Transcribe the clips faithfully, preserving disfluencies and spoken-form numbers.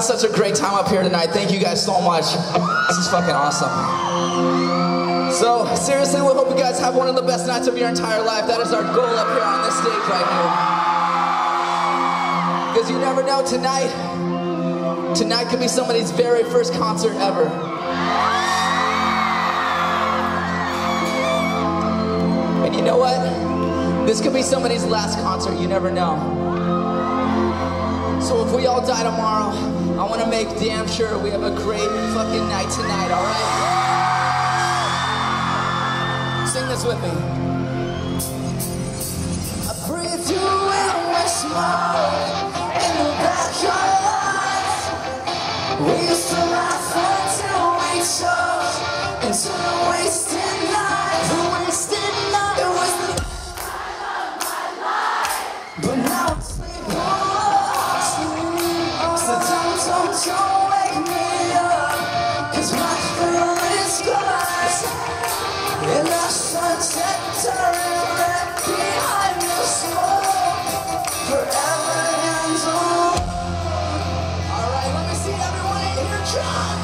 Such a great time up here tonight. Thank you guys so much. This is fucking awesome. So, seriously, we hope you guys have one of the best nights of your entire life. That is our goal up here on this stage right here. Because you never know, tonight, tonight could be somebody's very first concert ever. And you know what? This could be somebody's last concert. You never know. So if we all die tomorrow, I want to make damn sure we have a great fucking night tonight, all right? Sing this with me. I breathe you in with smoke in the back of our lives. We used to laugh until we choked into the wasted night. The wasted night. It was the time of my life. But now I'm sleeping alone. So don't, don't, don't wake me up. Cause my feelings gone. And the sunset turning red behind the smoke. Forever hands on. Alright, let me see everyone in here drunk.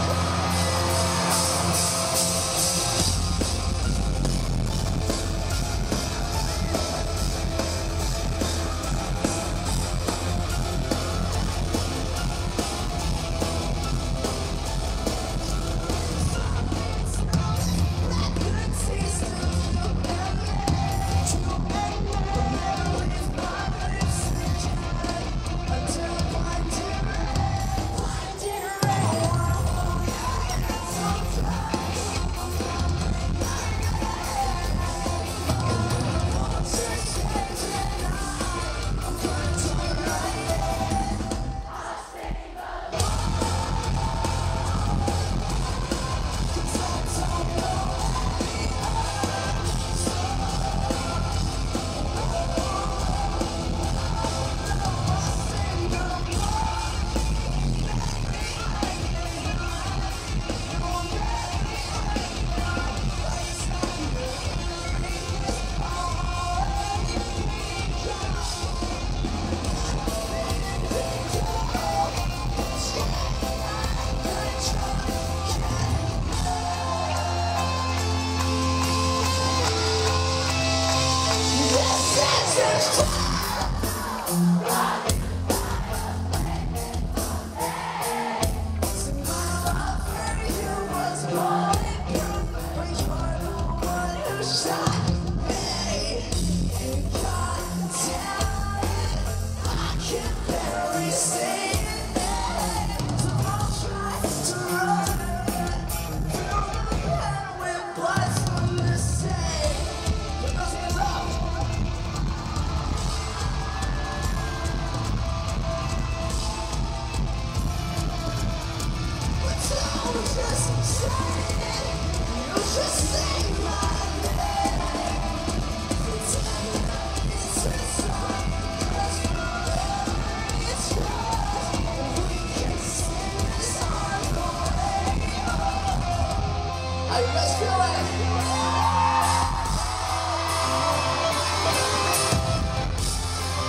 How you guys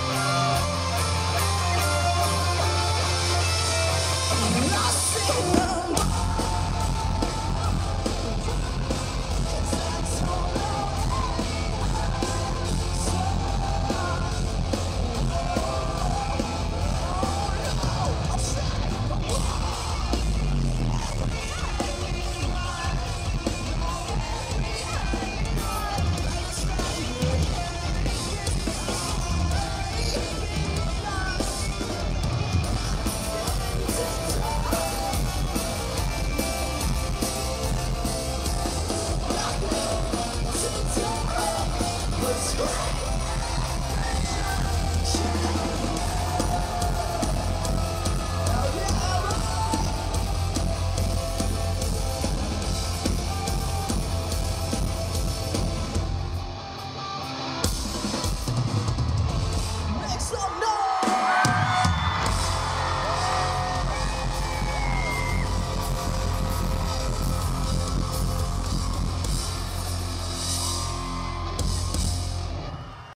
feeling? Nothing.